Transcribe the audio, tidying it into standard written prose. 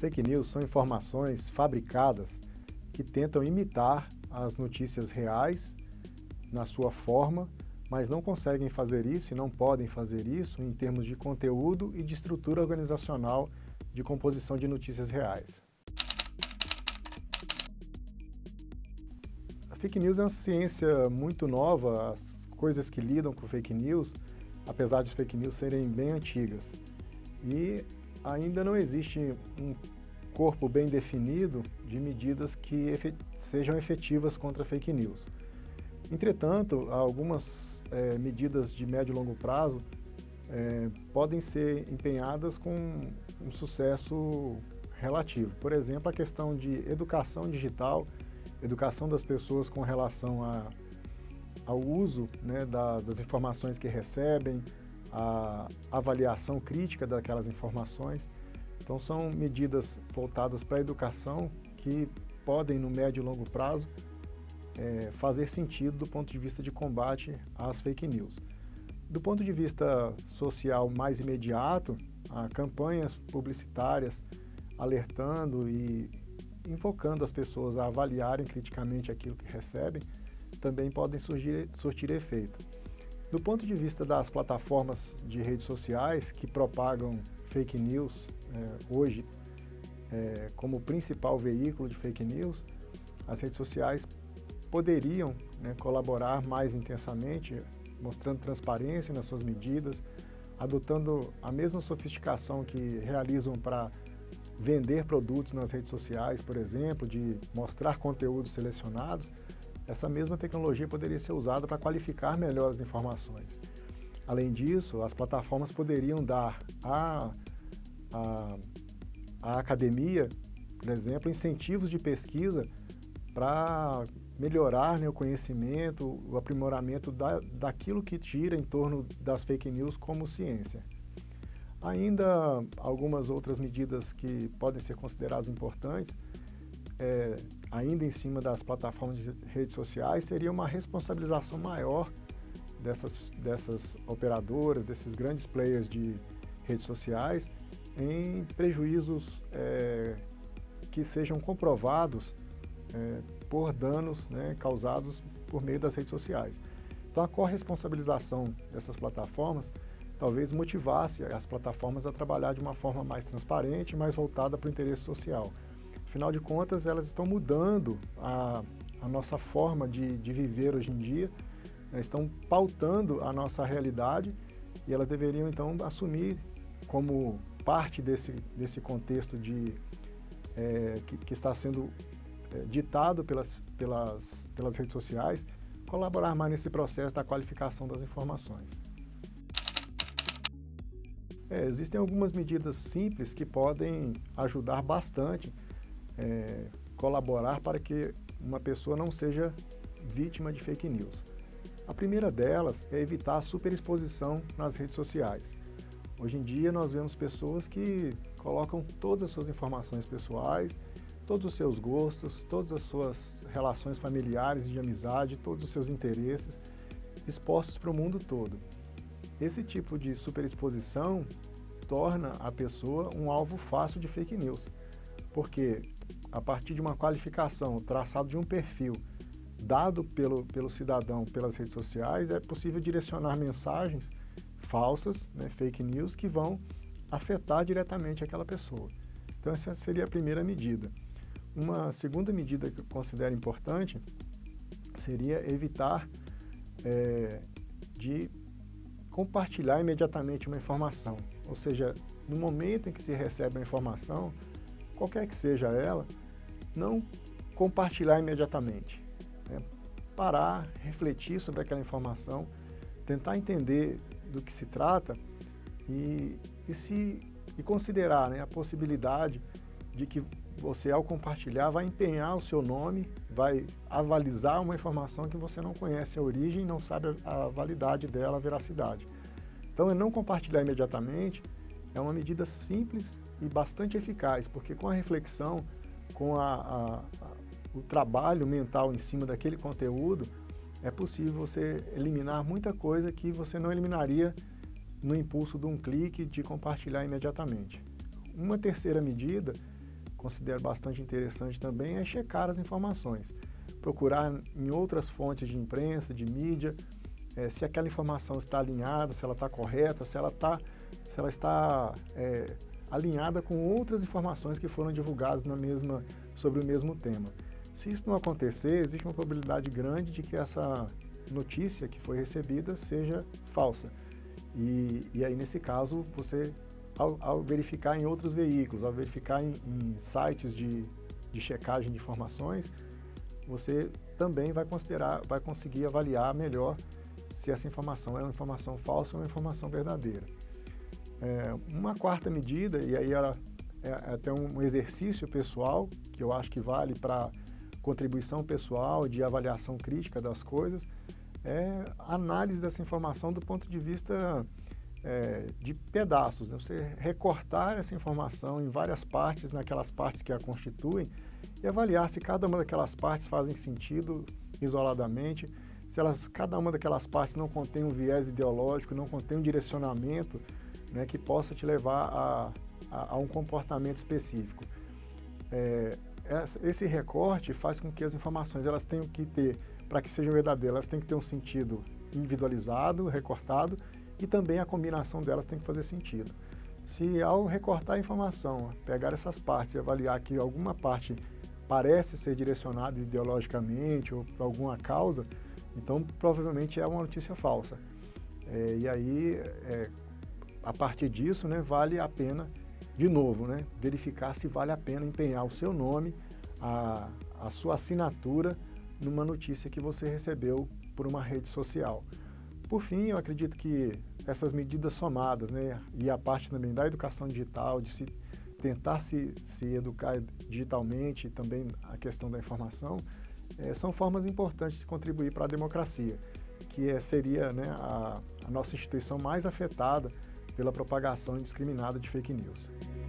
fake news são informações fabricadas que tentam imitar as notícias reais na sua forma, mas não conseguem fazer isso e não podem fazer isso em termos de conteúdo e de estrutura organizacional de composição de notícias reais. A fake news é uma ciência muito nova, as coisas que lidam com fake news, apesar de fake news serem bem antigas. E ainda não existe um corpo bem definido de medidas que sejam efetivas contra fake news. Entretanto, algumas medidas de médio e longo prazo podem ser empenhadas com um sucesso relativo. Por exemplo, a questão de educação digital, educação das pessoas com relação ao uso, né, das informações que recebem, a avaliação crítica daquelas informações. Então, são medidas voltadas para a educação que podem, no médio e longo prazo, fazer sentido do ponto de vista de combate às fake news. Do ponto de vista social mais imediato, há campanhas publicitárias alertando e invocando as pessoas a avaliarem criticamente aquilo que recebem, também podem surtir efeito. Do ponto de vista das plataformas de redes sociais que propagam fake news, hoje, como principal veículo de fake news, as redes sociais poderiam, né, colaborar mais intensamente, mostrando transparência nas suas medidas, adotando a mesma sofisticação que realizam para vender produtos nas redes sociais, por exemplo, de mostrar conteúdos selecionados. Essa mesma tecnologia poderia ser usada para qualificar melhor as informações. Além disso, as plataformas poderiam dar à academia, por exemplo, incentivos de pesquisa para melhorar, né, o conhecimento, o aprimoramento daquilo que gira em torno das fake news como ciência. Ainda algumas outras medidas que podem ser consideradas importantes, ainda em cima das plataformas de redes sociais, seria uma responsabilização maior dessas operadoras, desses grandes players de redes sociais, em prejuízos que sejam comprovados por danos, né, causados por meio das redes sociais. Então, a corresponsabilização dessas plataformas talvez motivasse as plataformas a trabalhar de uma forma mais transparente, mais voltada para o interesse social. Afinal de contas, elas estão mudando a nossa forma de viver hoje em dia, né, estão pautando a nossa realidade e elas deveriam, então, assumir como parte desse contexto que está sendo ditado pelas redes sociais, colaborar mais nesse processo da qualificação das informações. Existem algumas medidas simples que podem ajudar bastante, colaborar para que uma pessoa não seja vítima de fake news. A primeira delas é evitar a superexposição nas redes sociais. Hoje em dia nós vemos pessoas que colocam todas as suas informações pessoais, todos os seus gostos, todas as suas relações familiares, de amizade, todos os seus interesses expostos para o mundo todo. Esse tipo de superexposição torna a pessoa um alvo fácil de fake news, porque a partir de uma qualificação, traçado de um perfil dado pelo cidadão pelas redes sociais, é possível direcionar mensagens falsas, né, fake news, que vão afetar diretamente aquela pessoa. Então, essa seria a primeira medida. Uma segunda medida que eu considero importante seria evitar de compartilhar imediatamente uma informação. Ou seja, no momento em que se recebe uma informação, qualquer que seja ela, não compartilhar imediatamente. Né? Parar, refletir sobre aquela informação, tentar entender do que se trata e considerar, né, a possibilidade de que você, ao compartilhar, vai empenhar o seu nome, vai avalizar uma informação que você não conhece a origem, não sabe a validade dela, a veracidade. Então, não compartilhar imediatamente é uma medida simples e bastante eficaz, porque com a reflexão, com o trabalho mental em cima daquele conteúdo, é possível você eliminar muita coisa que você não eliminaria no impulso de um clique de compartilhar imediatamente. Uma terceira medida considero bastante interessante também é checar as informações. Procurar em outras fontes de imprensa, de mídia, se aquela informação está alinhada, se ela está correta, se ela está alinhada com outras informações que foram divulgadas sobre o mesmo tema. Se isso não acontecer, existe uma probabilidade grande de que essa notícia que foi recebida seja falsa. E aí, nesse caso, você, ao verificar em outros veículos, ao verificar em sites de checagem de informações, você também vai conseguir avaliar melhor se essa informação é uma informação falsa ou uma informação verdadeira. Uma quarta medida, e aí ela é até um exercício pessoal, que eu acho que vale para contribuição pessoal, de avaliação crítica das coisas, é a análise dessa informação do ponto de vista de pedaços, né? Você recortar essa informação em várias partes, naquelas partes que a constituem, e avaliar se cada uma daquelas partes fazem sentido isoladamente, se cada uma daquelas partes não contém um viés ideológico, não contém um direcionamento, né, que possa te levar a um comportamento específico. Esse recorte faz com que as informações elas tenham que ter, para que sejam verdadeiras, elas têm que ter um sentido individualizado, recortado, e também a combinação delas tem que fazer sentido. Se ao recortar a informação, pegar essas partes e avaliar que alguma parte parece ser direcionada ideologicamente ou por alguma causa, então provavelmente é uma notícia falsa. E aí, a partir disso, né, vale a pena, de novo, né, verificar se vale a pena empenhar o seu nome, a sua assinatura numa notícia que você recebeu por uma rede social. Por fim, eu acredito que essas medidas somadas, né, e a parte também da educação digital, de tentar se educar digitalmente, e também a questão da informação, são formas importantes de contribuir para a democracia, que seria, né, a nossa instituição mais afetada pela propagação indiscriminada de fake news.